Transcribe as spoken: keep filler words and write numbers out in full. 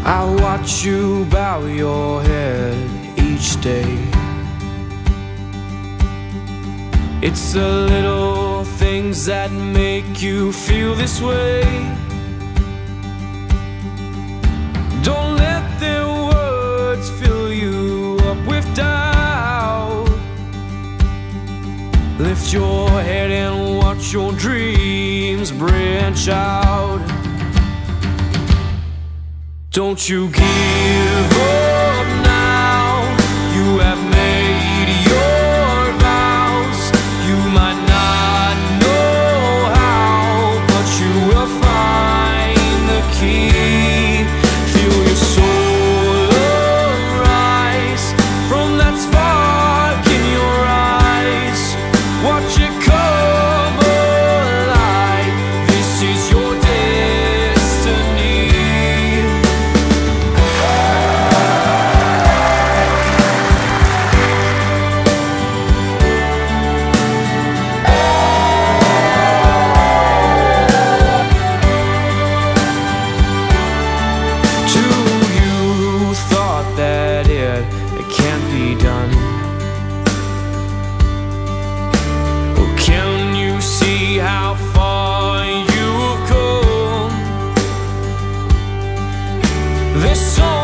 I watch you bow your head each day. It's the little things that make you feel this way. Don't let their words fill you up with doubt. Lift your head and watch your dreams branch out. Don't you give up now. You have made your vows. You might not know how, but you will find the key. Feel your soul arise from that spark in your eyes. Watch it come alive. This is your destiny. Done. Well, can you see how far you've come? There's so